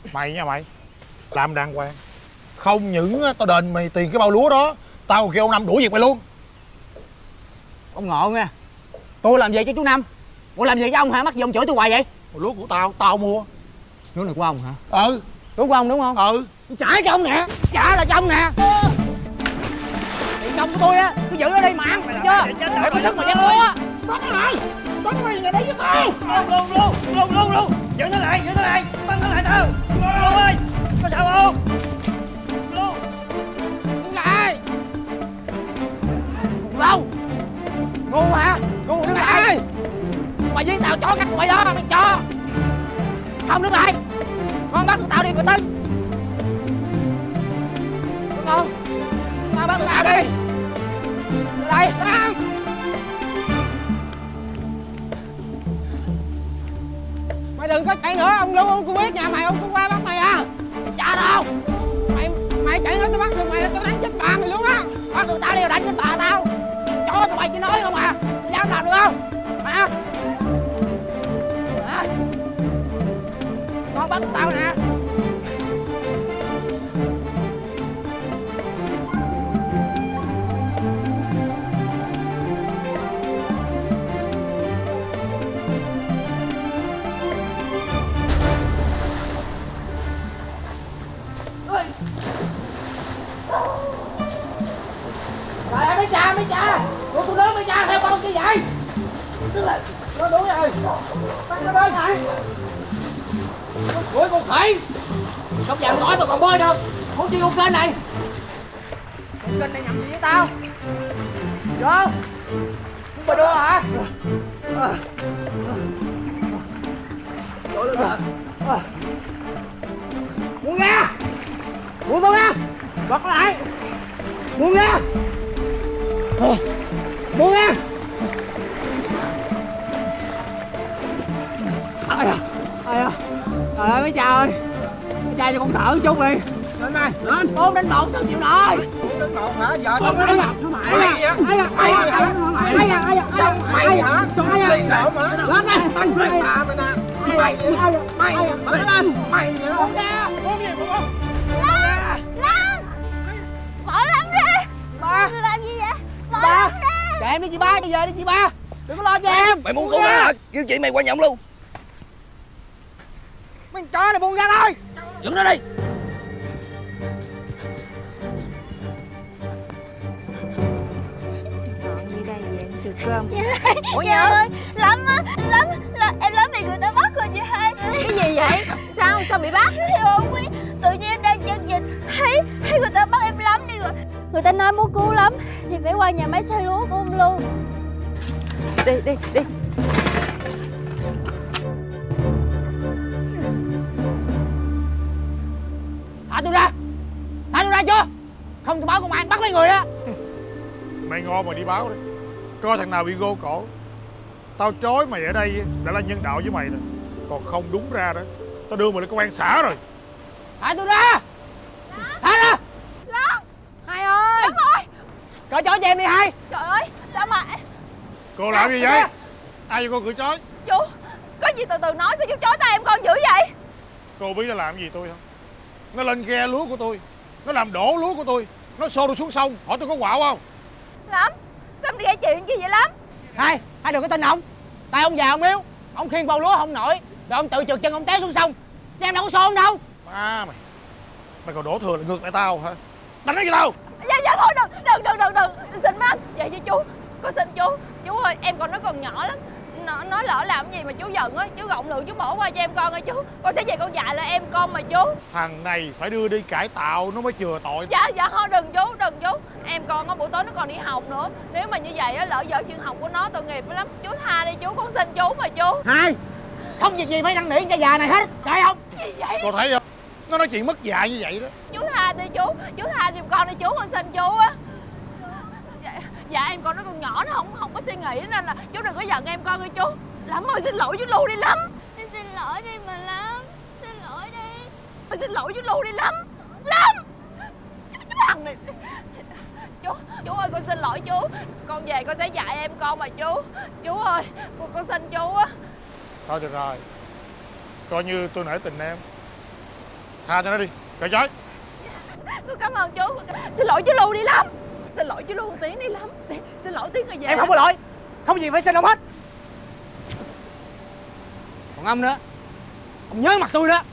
Mày nha mày, làm đàng hoàng. Không những tao đền mày tiền cái bao lúa đó, tao kêu ông Năm đuổi việc mày luôn. Ông ngộ nha. Tôi làm gì cho chú Năm? Tôi làm gì cho ông hả? Mắc gì ông chửi tôi hoài vậy? Lúa của tao, tao mua. Lúa này của ông hả? Ừ. Lúa của ông đúng không? Ừ. Trả cho ông nè. Trả là cho ông nè. Tiền công của tôi á, tôi giữ ở đây mà ăn, chưa? Mày có sức mà dám lúa. Bắt nó lại. Bắt mày về đây với tao. Luôn. Giữ nó lại. Bắn nó lại tao. Luôn ơi. Có sao không? Luôn. Đứng lại. Lâu. Ngu hả? Ngu đứng lại. Mày với tao chó cắt tụi mày đó, mày cho. Không đứng lại. Con bắt tụi tao đi rồi tính. Đúng không? Tao bắt tụi tao đi. Đây, tao. Mày đừng có chạy nữa, ông Lưu ông cũng biết nhà mày, ông cũng qua bắt mày à. Cha đâu? Mày chạy nữa tao bắt được mày, tao đánh chết bà mày luôn á. Bắt được tao đi rồi đánh chết bà tao. Chó tụi mày chỉ nói không à. Mày dám làm được không? Hả? Hả? Con bắt tụi tao nè. Mấy cha, tụi tôi lớn mấy cha theo con kia vậy? Đứng lại, nó đuổi rồi, bắt nó bơi lại. Đuổi con khỉ, không dám nói tao còn bơi đâu, không chịu con kênh này. Con kênh này nhầm gì với tao? Vô, không bà đưa hả? Đuổi lên thật. Buông ra, buông tôi ra, bắt lại, buông ra. Buông ra. Ai à. Trời ơi mấy cha ơi. Mấy cha cho con thở chút đi. Lên mày, lên. 4 đến 1 sao chịu nổi. 4 đến 1 hả? Giờ tao Ai à. Ai à. Sao mày hả? Đi lộn hả? Lên đây. Tao lấy bà mày nè. Mày lên. Mày nữa. Con ra. Con gì con? Lan. Bỏ Lâm ra. Ba. Mày làm gì vậy? Bỏ Ba. Lâm ra. Kệ em đi chị ba, đi về đi chị ba. Đừng có lo cho em. Mày muốn cứu hả? Kêu chị mày qua nhộng luôn. Mấy chó này buông ra thôi. Dựng nó đi. Đi đây về ăn trừ cơm. Ủa dạ ơi, Lâm á, em Lâm bị người ta bắt rồi chị hai. Cái gì vậy? Sao bị bắt? Thì không biết, tự nhiên em đang chân dịch, thấy người ta bắt em Lâm đi rồi. Người ta nói muốn cứu lắm thì phải qua nhà máy xay lúa của ông Lưu. Đi. Thả tôi ra chưa? Không tôi báo công an bắt mấy người đó. Mày ngon mà đi báo đi. Coi thằng nào bị gô cổ. Tao chối mày ở đây đã là nhân đạo với mày rồi. Còn không đúng ra đó, tao đưa mày lên công an xã rồi. Thả tôi ra. Thả ra. Lâm. Hai ơi. Lâm ơi. Cởi chó cho em đi Hai. Trời ơi, Lâm à. Cô làm gì vậy? Ai cho cô cởi trói? Chú, có gì từ từ nói, sao chú chối tay em con dữ vậy? Cô biết nó làm gì tôi không? Nó lên ghe lúa của tôi, nó làm đổ lúa của tôi, nó xô tôi xuống sông. Hỏi tôi có quạo không? Lâm, sao em đi gây chuyện gì vậy Lâm? Hai đừng có tin ông. Tại ông già ông yếu, ông khiêng bao lúa không nổi, rồi ông tự trượt chân ông té xuống sông. Chứ em đâu có xô ông đâu. Má mày còn đổ thừa là ngược lại tao hả? Đánh nó gì đâu? Dạ thôi đừng. Xin má, vậy cho chú. Con xin chú ơi, em còn nó còn nhỏ lắm. Nó lỡ làm gì mà chú giận á, chú rộng lượng chú bỏ qua cho em con ơi chú. Con sẽ về con dạy là em con mà chú. Thằng này phải đưa đi cải tạo nó mới chừa tội. Dạ thôi đừng chú. Em con á buổi tối nó còn đi học nữa. Nếu mà như vậy á lỡ dở chuyện học của nó tội nghiệp lắm. Chú tha đi chú, con xin chú mà chú. Hai, không việc gì phải năn nỉ cho già này hết, phải không? Gì vậy? Cô thấy không? Nó nói chuyện mất dạy như vậy đó. Chú tha đi chú tha giùm con đi chú, con xin chú á. Dạ em con nó còn nhỏ, nó không có suy nghĩ nên là chú đừng có giận em con ơi chú. Lâm ơi xin lỗi chú Lưu đi Lâm. Em xin lỗi đi mà Lâm. Xin lỗi đi. Em xin lỗi chú Lưu đi Lâm. Lâm. Chú thằng này. Chú ơi con xin lỗi chú. Con về con sẽ dạy em con mà chú. Chú ơi con xin chú á. Thôi được rồi, coi như tôi nể tình em. Tha cho nó đi, cởi trói. Con cảm ơn chú. Xin lỗi chú Lưu đi Lâm. Xin lỗi chú Lưu một tiếng đi Lâm. Xin lỗi tiếng rồi về. Em không có lỗi. Không gì phải xin ông hết. Còn ông nữa, ông nhớ mặt tôi đó.